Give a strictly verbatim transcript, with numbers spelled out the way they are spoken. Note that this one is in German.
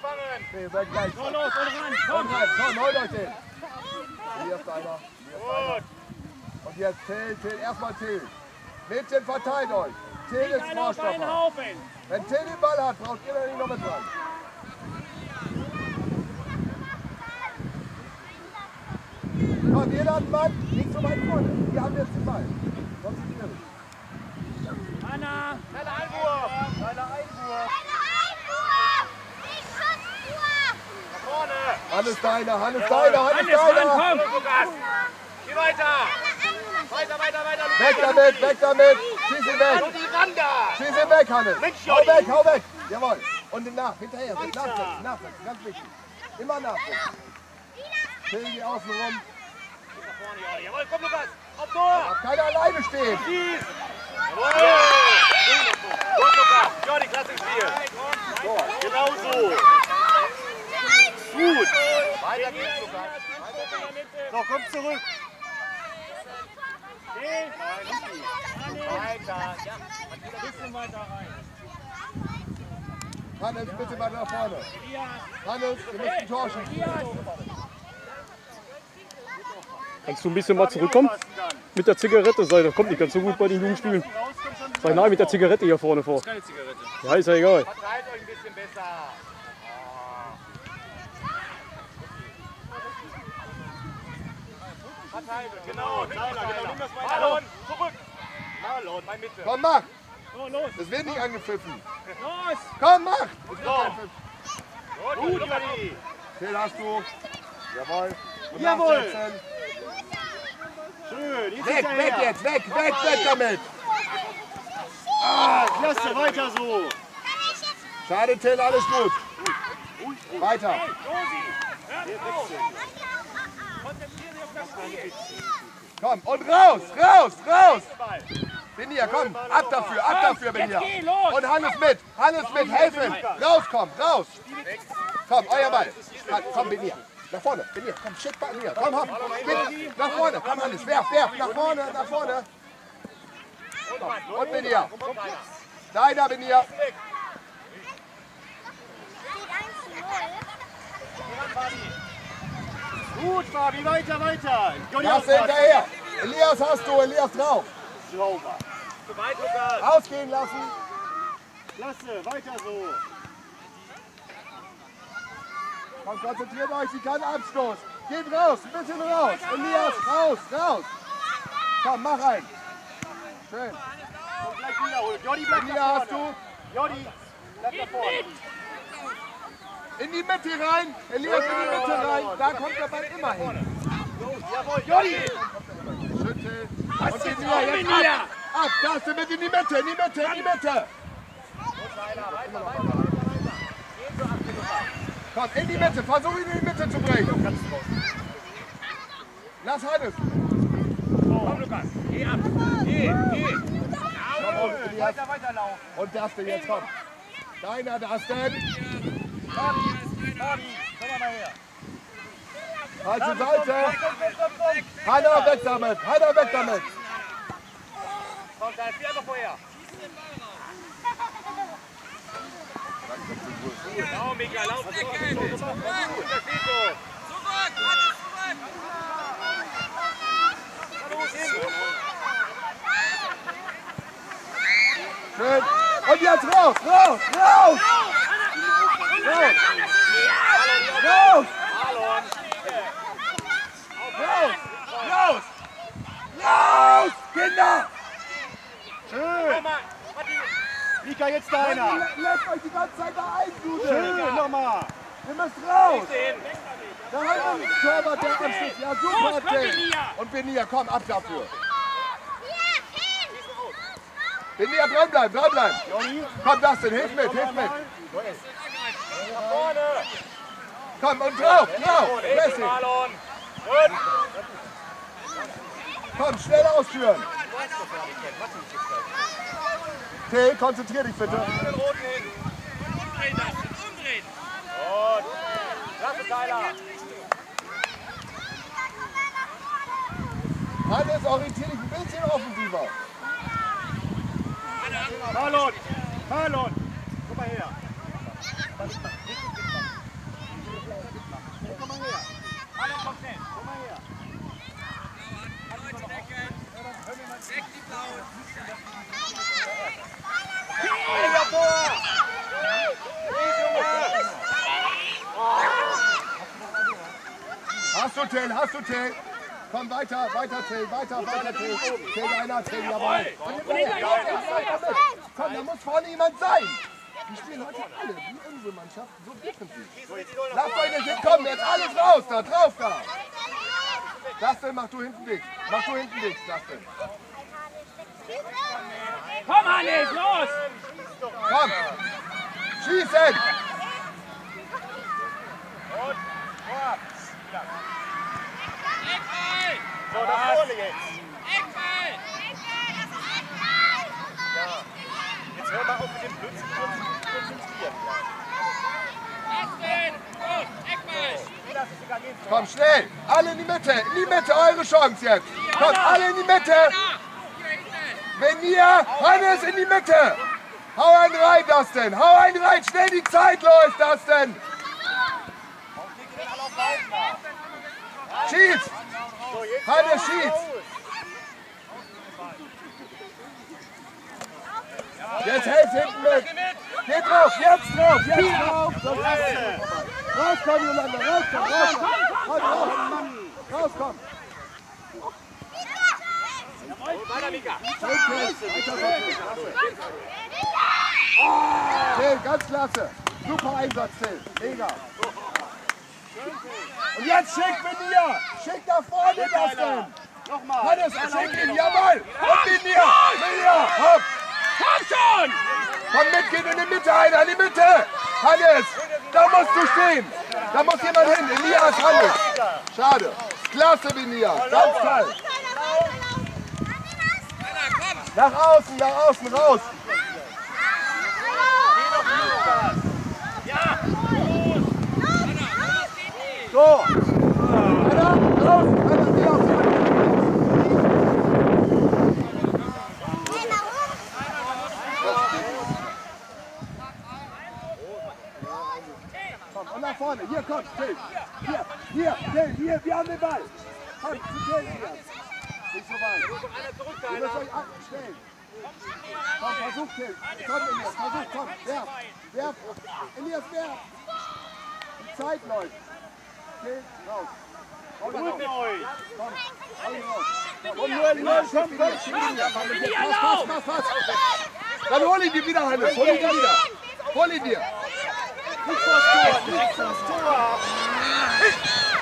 fangen. Nee, ihr seid gleich. So, los, und ran, komm. Komm, komm, holt euch den. Hier ist einer. Hier ist einer. Gut. Und jetzt Till, Till, erstmal Till. Mädchen, verteilt euch. Till ist Nicht einer auf einen Vorstopper. Haufen. Wenn Till den Ball hat, braucht ihr da nicht noch mit dran. Komm, jeder hat einen Mann, nicht so weit vorne. Wir haben jetzt den Ball. Konzentriert euch. Anna. Schneller Einwurf. Kleiner Einwurf. Nach vorne. Hannes Deiner, Hannes Deiner, Hannes Hannes, Mann, Deiner. komm. Los, Lukas. Geh weiter. Weiter, weiter, weiter. Lukas. Weg damit, weg damit. Schieß ihn weg. Und die Ran da. Schieß ihn weg, Hannes. Mensch, Hau Jodi. weg, hau weg. Jawohl. Und nach, hinterher. Nachsetzen, nachsetzen, ganz wichtig. Immer nachsetzen. Till die außen rum. Nach vorne, Jordi. Jawohl, komm, Lukas. Auf Tor. Darf keiner alleine stehen. Schieß. Jawohl. Gut, Lukas. Jordi, klasse gespielt. So, genau so. Gut. Weiter geht's, Lukas. So, komm zurück. Hey, Weiter. Ja. ein bisschen weiter rein. Hannes, bitte mal nach vorne. Elias. Hannes, ihr müsst ein Tor schießen. Elias. Kannst du ein bisschen mal zurückkommen? Mit der Zigarette, sei, das kommt nicht ganz so gut bei den Jugendspielen. Sei nein, mit der Zigarette hier vorne vor. Keine Zigarette. Ja, ist ja egal. Verteilt euch ein bisschen besser. Verteilt euch. Genau, Tyler, genau. Nimm das weiter. Marlon, zurück. Marlon, bei Mitte. Komm, mach. So, los. Es wird nicht angepfiffen. Los. Komm, mach. Es wird So. kein Pfiff. Gut, Jordi. Till hast du. Jawohl. Und Jawohl. nachsetzen. Schön. Jetzt Weg, weg jetzt, weg, weg, weg damit. Ah, klasse, weiter so. Schade, Till, alles gut. Weiter. Hey, Josi. Hör auf. Konzentrier dich auf das Spiel. Komm, und raus, raus, raus. Benir, komm, ab dafür, ab dafür, Benir. Jetzt geh, los. Und Hannes mit, Hannes mit, helfen. Raus, komm, raus. Komm, euer Ball. Komm, Benir. Nach vorne, Benir, komm, schick bei mir. Komm, hopp. Bitte, nach vorne, komm, Hannes, werf, werf, nach vorne, nach vorne. Komm. Und Benir. Deiner, Benir. Gut, Fabi, weiter, weiter. Jordi, Lass hinterher. Elias hast du, Elias drauf. sauber. Zu weit, Lukas. Ausgehen lassen. Klasse, weiter so. Komm, konzentriert euch, sie kann Abstoß. Geht raus, ein bisschen raus. Elias, raus, raus. Komm, mach ein. Schön. Und gleich wiederholen. Jordi, bleib Elias da hast vorne. du. Jordi, bleib da vorne. In die Mitte rein. Elias in die Mitte rein. Da kommt der Ball immer hin. Jawohl, Jordi. Schüttel. Was Und jetzt Benir, auf, jetzt Benir? ab. Ab, da ist du mit in die Mitte, in die Mitte, in die Mitte. Weiter, weiter, weiter, weiter. Gehen so ab, Lukas. Komm, in die Mitte, versuch ihn in die Mitte zu bringen. Lass Hannes. Komm, Lukas. Geh ab. Geh, geh. Jawohl, Elias. Weiter, weiter laufen. Und Dustin jetzt, komm. Deiner Dustin. Fabi, Fabi, komm mal her. Halt zur Komm, Seite. komm, komm, komm, komm. Hanna, weg damit. Hanna, weg damit. Komm, da ist die einfach vorher. Genau, Mika, lauf weg. Gut, das steht so. Zurück, alles zurück! Na los, hin. Schön. Und jetzt raus, raus, raus. Raus. Raus. Marlon. Raus. Raus. Raus. Kinder. Schön. Nochmal. Mika, jetzt deiner. Lasst euch die ganze Zeit da einbluten. Schön, nochmal. Ihr müsst raus. Hin. Da haben wir einen Torwart, der Anschluss. Ja, super, Los, komm, Till. Benir. Und Benir, komm, ab dafür. Benir, dranbleiben, dranbleiben. Komm, Dustin, hilf mit, hilf mit. Nach vorne. Komm, und drauf, drauf. Richtig, Pressing. Marlon. Gut. Komm, schnell ausführen. Till, konzentrier dich bitte. Den roten hin. Umdrehen das. Umdrehen. Gut. Klasse, Tyler. Hannes, orientier dich ein bisschen offensiver. Marlon. Marlon. Komm mal her. du Till, hast du Till. Komm weiter, weiter Till, weiter, weiter Till. Till einer, Till, jawohl. Komm, da muss vorne jemand sein. Die spielen heute alle, wie unsere Mannschaft, so defensiv. Lasst euch nicht hinkommen, jetzt alles raus, da drauf da. Dustin, mach du hinten dicht. Mach du hinten dicht, Dustin. Komm, Hannes, los! Komm! Schießen! Und Tor. Eckball! So, nach vorne jetzt. Eckball! Ja. Jetzt hör mal auf mit dem Blödsinn, konzentrieren. Dustin! Los, Eckball! Lass es sogar gehen. Komm, schnell! Alle in die Mitte! In die Mitte, eure Chance jetzt! Kommt, alle in die Mitte! Hier hinten! Wenn ihr, Hannes in die Mitte! Hau einen rein, Dustin! Hau einen rein! Schnell, die Zeit läuft, Dustin! Schieß! So, jetzt Hannes, raus. schieß! Jetzt hält hinten mit! Geht drauf! Jetzt drauf! Jetzt drauf! Sonst hast du- Rauskommen, Jolanda! Rauskommen! Rauskommen! Raus, raus. Rauskommen! Weiter, Mika. Till, ganz klasse. Super Einsatz, Till. Mega. Und jetzt schick mit dir. Schick nach vorne das denn. Nochmal. Hannes, schick ihn. Jawohl. Und mit dir. Mit dir. Hopp. Komm schon! Komm mit, geht in die Mitte ein. An die Mitte. Hannes, da musst du stehen. Da muss jemand hin. Elias, Hannes. Schade. Klasse, Benia. Ganz toll. Nach außen, nach außen, raus. So. Anna, raus. Anna, geh auf die Mitte. Komm, und nach vorne. Hier, komm, Till. Hier, hier, Till, hier, wir haben den Ball. Komm, zu Till hier. Nicht so weit. Ihr müsst euch abstellen. Komm, versuch, Till. Komm, Elias, versuch, komm. Werf, werf. Elias, werf. Die Zeit läuft. Till, raus. Hol ihn raus. Komm, hol ihn raus. Komm, nur Elias, komm, komm. Pass, pass, pass, pass. Dann hol ihn dir wieder, Hannes. Hol ihn dir wieder. Hol ihn dir. Nicht vors Tor, nicht vors Tor.